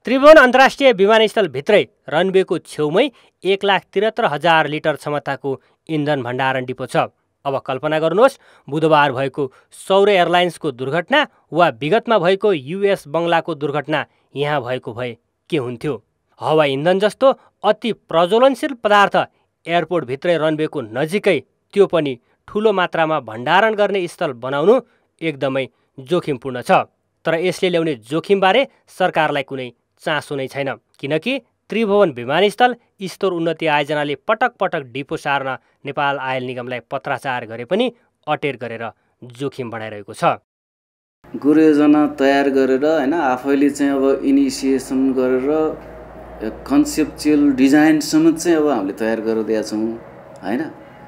त्रिभुवन अन्तर्राष्ट्रिय विमानस्थलभित्रै रनवेको छेउमै 1,73,000 लिटर क्षमताको इन्धन भण्डारण डिपो छ। अब कल्पना गर्नुहोस्, बुधबार भएको सौर्य एयरलाइन्सको दुर्घटना वा विगतमा भएको युएस बङ्गलाको दुर्घटना यहाँ भएको भए के हुन्थ्यो? हवा इन्धन जस्तो अति प्रज्वलनशील पदार्थ एयरपोर्टभित्रै रनवेको नजिकै, त्यो पनि ठुलो मात्रामा भण्डारण गर्ने स्थल बनाउनु एकदमै जोखिमपूर्ण छ। तर यसले ल्याउने जोखिमबारे सरकारलाई कुनै चासो नै छैन, किनकि त्रिभुवन विमानस्थल स्टोर उन्नति आयोजनाले पटक पटक डिपो सार्न नेपाल आयल निगमलाई पत्राचार गरे पनि अटेर गरेर जोखिम बढाइरहेको छ। गुरुयोजना तयार गरेर हैन, आफैले चाहिँ अब इनिसिएसन गरेर कन्सेप्चुअल डिजाइनसम्म चाहिँ अब हामीले तयार गरेर दिएका छौँ हैन।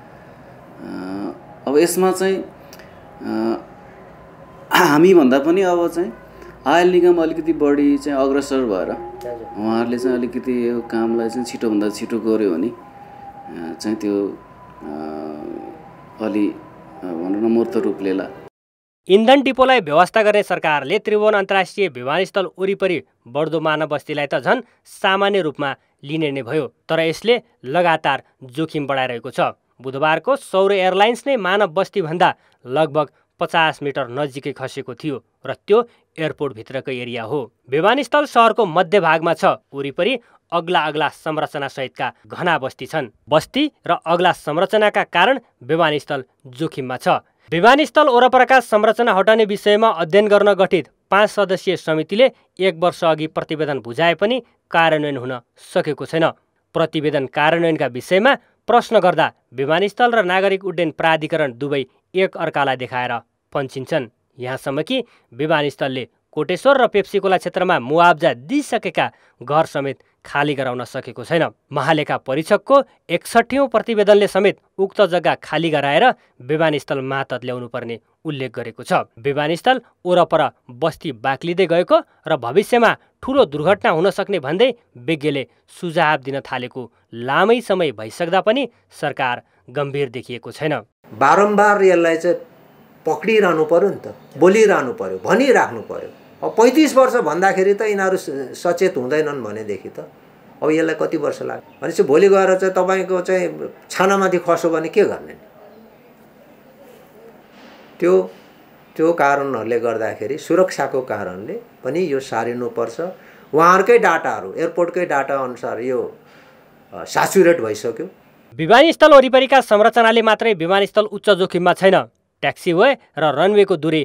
अब यसमा चाहिँ हामी भन्दा पनि अब चाहिँ आयल निगम अलिकति बढी चाहिँ अग्रसर भएर उहाँहरूले चाहिँ अलिकति यो कामलाई चाहिँ छिटोभन्दा छिटो गर्यो भने चाहिँ त्यो अलि भनौँ न मूर्त रूप लिएला। इन्धन डिपोलाई व्यवस्था गर्ने सरकारले त्रिभुवन अन्तर्राष्ट्रिय विमानस्थल वरिपरि बढ्दो मानव बस्तीलाई त झन् सामान्य रूपमा लिने नै भयो, तर यसले लगातार जोखिम बढाइरहेको छ। बुधबारको सौर्य एयरलाइन्स नै मानव बस्तीभन्दा लगभग 50 मिटर नजिकै खसेको थियो र त्यो एयरपोर्टभित्रको एरिया हो। विमानस्थल सहरको मध्यभागमा छ। वरिपरि अग्ला अग्ला संरचनासहितका घना बस्ती छन्। बस्ती र अग्ला संरचनाका कारण विमानस्थल जोखिममा छ। विमानस्थल वरपरका संरचना हटाउने विषयमा अध्ययन गर्न गठित 5 सदस्यीय समितिले 1 वर्ष अघि प्रतिवेदन बुझाए पनि कार्यान्वयन हुन सकेको छैन। प्रतिवेदन कार्यान्वयनका विषयमा प्रश्न गर्दा विमानस्थल र नागरिक उड्डयन प्राधिकरण दुवै एक अर्कालाई देखाएर पन्छिन्छन्। यहाँसम्म कि विमानस्थलले कोटेश्वर र पेप्सीकोला क्षेत्रमा मुआब्जा दिइसकेका घर समेत खाली गराउन सकेको छैन। महालेखा परीक्षकको 61औं प्रतिवेदनले समेत उक्त जग्गा खाली गराएर विमानस्थल मातहत ल्याउनु पर्ने उल्लेख गरेको छ। विमानस्थल वरपर बस्ती बाक्लिँदै गएको र भविष्यमा ठूलो दुर्घटना हुन सक्ने भन्दै विज्ञले सुझाव दिन थालेको लामै समय भइसक्दा पनि सरकार गम्भीर देखिएको छैन। बारम्बार यसलाई चाहिँ पक्डिरहनु पर्यो नि त, बोलिरहनु पर्यो, भनिराख्नु पर्यो। अब 35 वर्ष भन्दाखेरि त यिनीहरू सचेत हुँदैनन् भनेदेखि त अब यसलाई कति वर्ष लाग्यो भनेपछि भोलि गएर चाहिँ तपाईँको चाहिँ छानामाथि खस्यो भने के गर्ने? त्यो कारणहरूले गर्दाखेरि, सुरक्षाको कारणले पनि यो सारिनुपर्छ। उहाँहरूकै डाटाहरू, एयरपोर्टकै डाटा अनुसार यो स्याचुरेट भइसक्यो। विमानस्थल वरिपरिका संरचनाले मात्रै विमानस्थल उच्च जोखिममा छैन। ट्याक्सीवे र रनवेको दूरी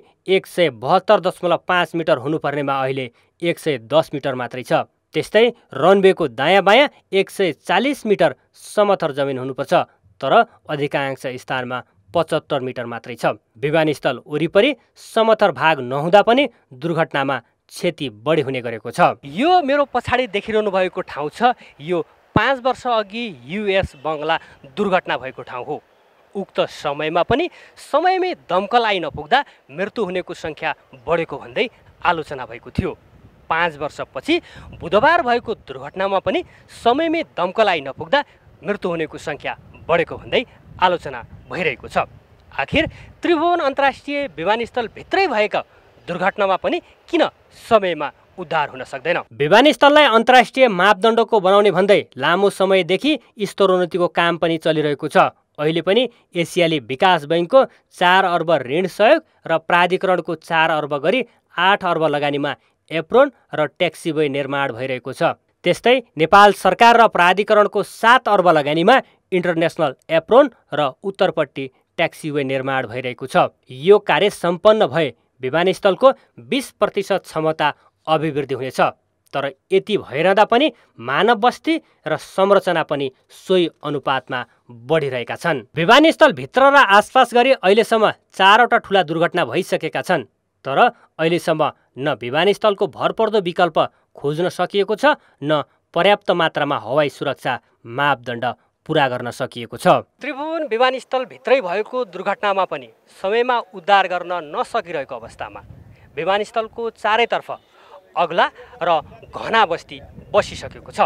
172.5 मिटर हुनुपर्नेमा अहिले 110 मिटर मात्रै छ। त्यस्तै रनवेको दायाँ बायाँ 140 मिटर समथर जमिन हुनुपर्छ, तर अधिकांश स्थानमा 75 मिटर मात्रै छ। विमानस्थल वरिपरि समथर भाग नहुँदा पनि दुर्घटनामा क्षति बढी हुने गरेको छ। यो मेरो पछाडि देखिरहनु भएको ठाउँ छ। यो 5 वर्ष अघि युएस बङ्गला दुर्घटना भएको ठाउँ हो। उक्त समयमा पनि समयमै दमकल आइ नपुग्दा मृत्यु हुनेको सङ्ख्या बढेको भन्दै आलोचना भएको थियो। 5 वर्षपछि बुधबार भएको दुर्घटनामा पनि समयमै दमकल आइ नपुग्दा मृत्यु हुनेको सङ्ख्या बढेको भन्दै आलोचना भइरहेको छ। आखिर त्रिभुवन अन्तर्राष्ट्रिय विमानस्थलभित्रै भएका दुर्घटनामा पनि किन समयमा उद्धार हुन सक्दैन? विमानस्थललाई अन्तर्राष्ट्रिय मापदण्डको बनाउने भन्दै लामो समयदेखि स्तरोन्नतिको काम पनि चलिरहेको छ। अहिले पनि एसियाली विकास बैङ्कको 4 अर्ब ऋण सहयोग र प्राधिकरणको 4 अर्ब गरी 8 अर्ब लगानीमा एप्रोन र ट्याक्सीवे निर्माण भइरहेको छ। त्यस्तै नेपाल सरकार र प्राधिकरणको 7 अर्ब लगानीमा इन्टरनेसनल एप्रोन र उत्तरपट्टि ट्याक्सीवे निर्माण भइरहेको छ। यो कार्य सम्पन्न भए विमानस्थलको 20% क्षमता अभिवृद्धि हुनेछ। तर यति भइरहँदा पनि मानव बस्ती र संरचना पनि सोही अनुपातमा बढिरहेका छन्। विमानस्थलभित्र र आसपास गरी अहिलेसम्म 4वटा ठुला दुर्घटना भइसकेका छन्, तर अहिलेसम्म न विमानस्थलको भरपर्दो विकल्प खोज्न सकिएको छ, न पर्याप्त मात्रामा हवाई सुरक्षा मापदण्ड पुरा गर्न सकिएको छ। त्रिभुवन विमानस्थलभित्रै भएको दुर्घटनामा पनि समयमा उद्धार गर्न नसकिरहेको अवस्थामा विमानस्थलको चारैतर्फ अग्ला र घना बस्ती बसिसकेको छ।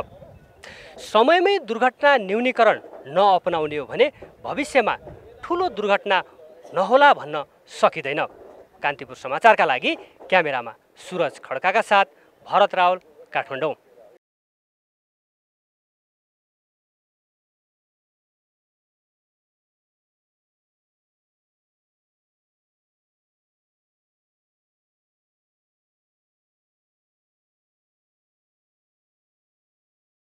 समयमै दुर्घटना न्यूनीकरण नअपनाउने हो भने भविष्यमा ठुलो दुर्घटना नहोला भन्न सकिँदैन। कान्तिपुर समाचारका लागि क्यामेरामा सुरज खड्काका साथ भरत रावल, काठमाडौँ।